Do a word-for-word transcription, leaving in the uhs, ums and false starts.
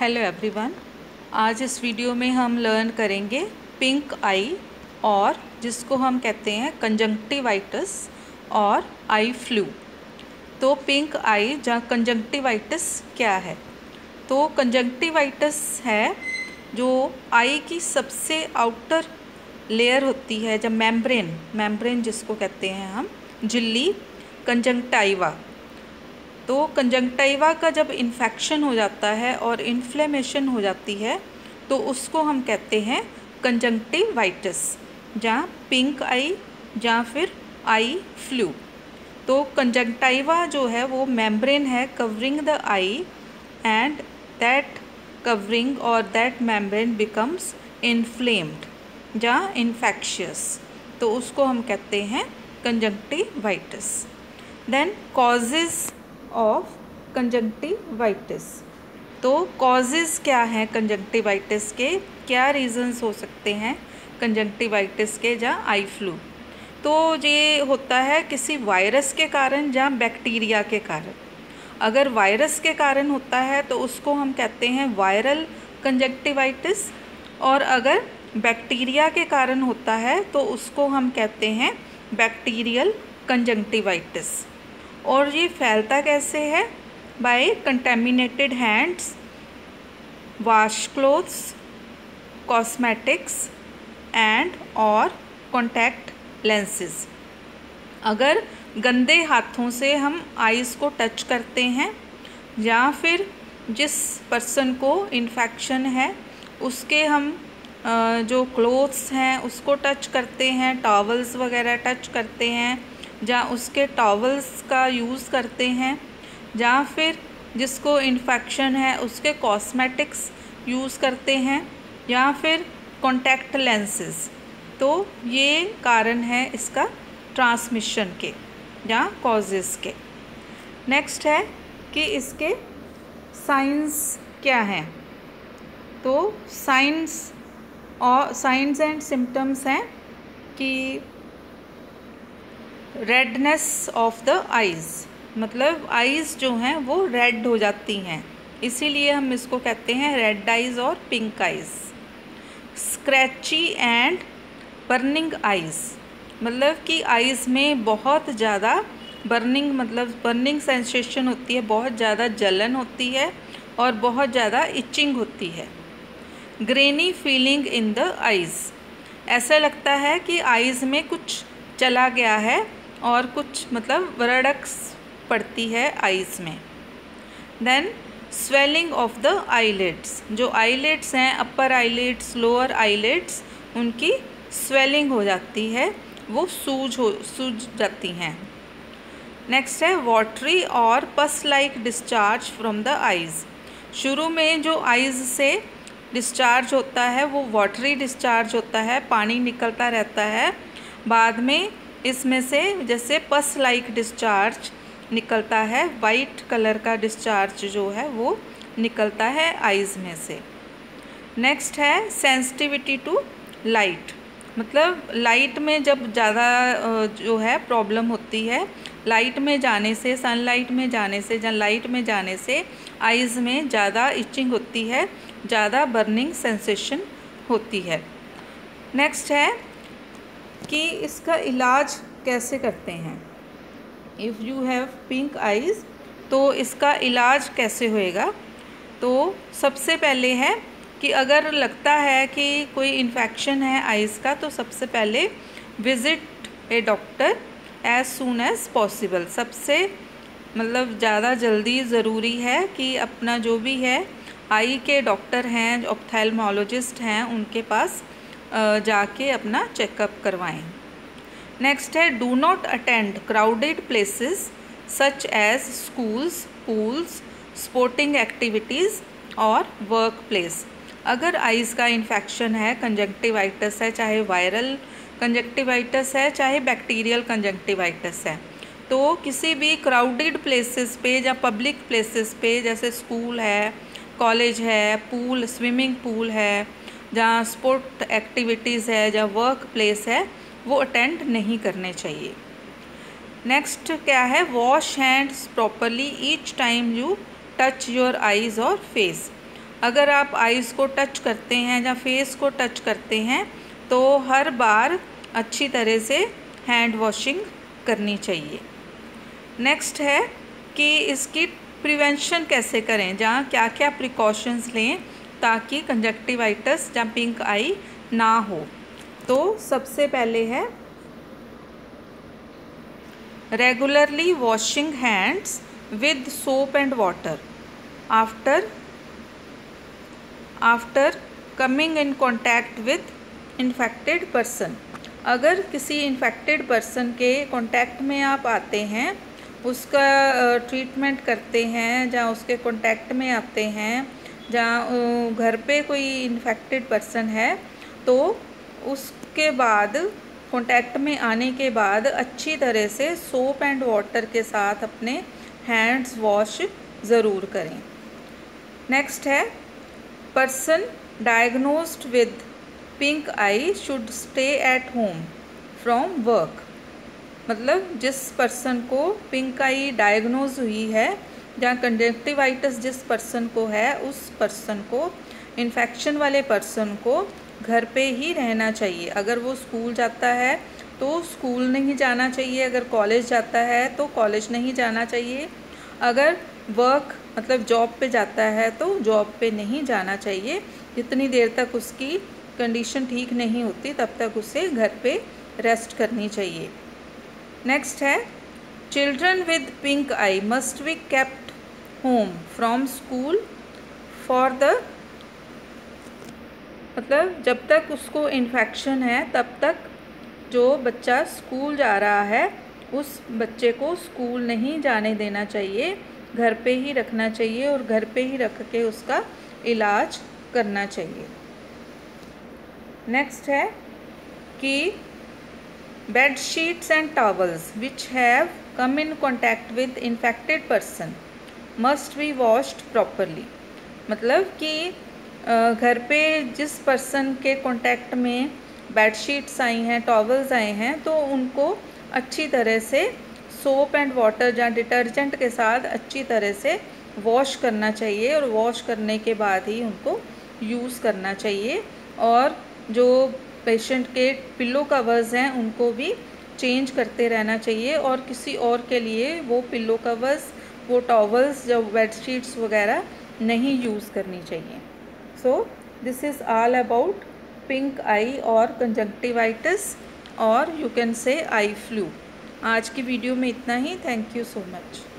Hello everyone. आज इस video में हम लर्न करेंगे पिंक आई, और जिसको हम कहते हैं कंजंक्टिवाइटिस और आई फ्लू। तो पिंक आई या कंजंक्टिवाइटिस क्या है? तो कंजंक्टिवाइटिस है जो आई की सबसे आउटर लेयर होती है, जब मेम्ब्रेन मेम्ब्रेन जिसको कहते हैं हम, झिल्ली, कंजंक्टाइवा। तो कंजंक्टाइवा का जब इन्फेक्शन हो जाता है और इन्फ्लेमेशन हो जाती है तो उसको हम कहते हैं कंजंक्टिवाइटिस, जहाँ पिंक आई या फिर आई फ्लू। तो कंजंक्टाइवा जो है वो मेम्ब्रेन है covering the eye, and that covering और दैट मेम्ब्रेन बिकम्स इन्फ्लेम्ड या इन्फेक्शियस, तो उसको हम कहते हैं conjunctivitis. Then causes of conjunctivitis. तो कॉजेज़ क्या हैं कंजंक्टिवाइटिस के, क्या रीज़न्स हो सकते हैं कंजंक्टिवाइटिस के या आई फ्लू? तो ये होता है किसी वायरस के कारण या बैक्टीरिया के कारण। अगर वायरस के कारण होता है तो उसको हम कहते हैं वायरल कंजंक्टिवाइटिस, और अगर बैक्टीरिया के कारण होता है तो उसको हम कहते हैं बैक्टीरियल कंजंक्टिवाइटिस। और ये फैलता कैसे है? By contaminated hands, wash cloths, cosmetics and और कॉन्टैक्ट लेंसेज। अगर गंदे हाथों से हम आइज़ को टच करते हैं, या फिर जिस पर्सन को इन्फेक्शन है उसके हम जो क्लोथ्स हैं उसको टच करते हैं, टॉवल्स वगैरह टच करते हैं, या उसके टॉवल्स का यूज़ करते हैं, या फिर जिसको इन्फेक्शन है उसके कॉस्मेटिक्स यूज़ करते हैं, या फिर कॉन्टैक्ट लेंसेज। तो ये कारण है इसका ट्रांसमिशन के या कॉजेज़ के। नेक्स्ट है कि इसके साइंस क्या हैं। तो साइंस और साइंस एंड सिम्टम्स हैं कि रेडनेस ऑफ द आइज़, मतलब आइज़ जो हैं वो रेड हो जाती हैं, इसीलिए हम इसको कहते हैं रेड आइज़ और pink eyes. Scratchy and burning eyes, मतलब कि आइज़ में बहुत ज़्यादा बर्निंग, मतलब बर्निंग सेंसेशन होती है, बहुत ज़्यादा जलन होती है और बहुत ज़्यादा इचिंग होती है। Grainy feeling in the eyes, ऐसा लगता है कि आइज़ में कुछ चला गया है और कुछ मतलब रड़क्स पड़ती है आइज़ में। Then swelling of the eyelids, जो आईलिड्स हैं, अपर आईलिड्स, लोअर आईलिड्स, उनकी स्वेलिंग हो जाती है, वो सूज हो सूज जाती हैं। नेक्स्ट है वाटरी और pus like discharge from the eyes. शुरू में जो आइज़ से डिस्चार्ज होता है वो वाटरी डिस्चार्ज होता है, पानी निकलता रहता है। बाद में इसमें से जैसे पस लाइक डिस्चार्ज निकलता है, वाइट कलर का डिस्चार्ज जो है वो निकलता है आइज़ में से। नेक्स्ट है सेंसिटिविटी टू लाइट, मतलब लाइट में जब ज़्यादा जो है प्रॉब्लम होती है, लाइट में जाने से, सनलाइट में जाने से या लाइट में जाने से आइज़ में ज़्यादा इचिंग होती है, ज़्यादा बर्निंग सेंसेशन होती है। नेक्स्ट है कि इसका इलाज कैसे करते हैं। If you have pink eyes, तो इसका इलाज कैसे होएगा? तो सबसे पहले है कि अगर लगता है कि कोई इन्फेक्शन है आइज़ का, तो सबसे पहले visit a doctor as soon as possible. सबसे मतलब ज़्यादा जल्दी ज़रूरी है कि अपना जो भी है आई के डॉक्टर हैं, ऑप्थेल्मोलॉजिस्ट हैं, उनके पास जाके अपना चेकअप करवाएं। नेक्स्ट है do not attend crowded places such as schools, pools, sporting activities और वर्क प्लेस। अगर आइज़ का इन्फेक्शन है, कंजंक्टिवाइटिस है, चाहे वायरल कंजंक्टिवाइटिस है चाहे बैक्टीरियल कंजंक्टिवाइटिस है, तो किसी भी क्राउडेड प्लेसेस पे या पब्लिक प्लेसेस पे, जैसे स्कूल है, कॉलेज है, पूल, स्विमिंग पूल है, जहाँ स्पोर्ट एक्टिविटीज़ है, जहाँ वर्क प्लेस है, वो अटेंड नहीं करने चाहिए। नेक्स्ट क्या है, wash hands properly each time you touch your eyes और फेस। अगर आप आइज़ को टच करते हैं या फेस को टच करते हैं तो हर बार अच्छी तरह से हैंड वॉशिंग करनी चाहिए। नेक्स्ट है कि इसकी प्रिवेंशन कैसे करें, जहाँ क्या क्या प्रिकॉशंस लें ताकि कंजक्टिवाइटिस या पिंक आई ना हो। तो सबसे पहले है regularly washing hands with soap and water after after coming in contact with infected person. अगर किसी इन्फेक्टेड पर्सन के कॉन्टैक्ट में आप आते हैं, उसका ट्रीटमेंट करते हैं, जहाँ उसके कॉन्टैक्ट में आते हैं, जहाँ घर पे कोई इन्फेक्टेड पर्सन है, तो उसके बाद कॉन्टैक्ट में आने के बाद अच्छी तरह से सोप एंड वाटर के साथ अपने हैंड्स वॉश ज़रूर करें। नेक्स्ट है person diagnosed with pink eye should stay at home from work. मतलब जिस पर्सन को पिंक आई डायग्नोज हुई है, जहाँ कंजक्टिवाइटिस जिस पर्सन को है, उस पर्सन को, इन्फेक्शन वाले पर्सन को घर पे ही रहना चाहिए। अगर वो स्कूल जाता है तो स्कूल नहीं जाना चाहिए, अगर कॉलेज जाता है तो कॉलेज नहीं जाना चाहिए, अगर वर्क मतलब जॉब पे जाता है तो जॉब पे नहीं जाना चाहिए। जितनी देर तक उसकी कंडीशन ठीक नहीं होती तब तक उसे घर पे रेस्ट करनी चाहिए। नेक्स्ट है children with pink eye must be kept home from school for the, मतलब जब तक उसको इन्फेक्शन है तब तक जो बच्चा स्कूल जा रहा है उस बच्चे को स्कूल नहीं जाने देना चाहिए, घर पे ही रखना चाहिए और घर पे ही रख के उसका इलाज करना चाहिए। नेक्स्ट है कि bed sheets and towels which have come in contact with infected person must be washed properly. मतलब कि घर पे जिस पर्सन के कांटेक्ट में बेडशीट्स आई हैं, टॉवल्स आए हैं, तो उनको अच्छी तरह से सोप एंड वाटर या डिटर्जेंट के साथ अच्छी तरह से वॉश करना चाहिए और वॉश करने के बाद ही उनको यूज़ करना चाहिए। और जो पेशेंट के पिलो कवर्स हैं उनको भी चेंज करते रहना चाहिए और किसी और के लिए वो पिलो कवर्स, वो टॉवल्स, जो बेडशीट्स वगैरह नहीं यूज़ करनी चाहिए। So this is all about pink eye और कंजक्टिवाइटिस और you can say eye flu. आज की वीडियो में इतना ही। Thank you so much.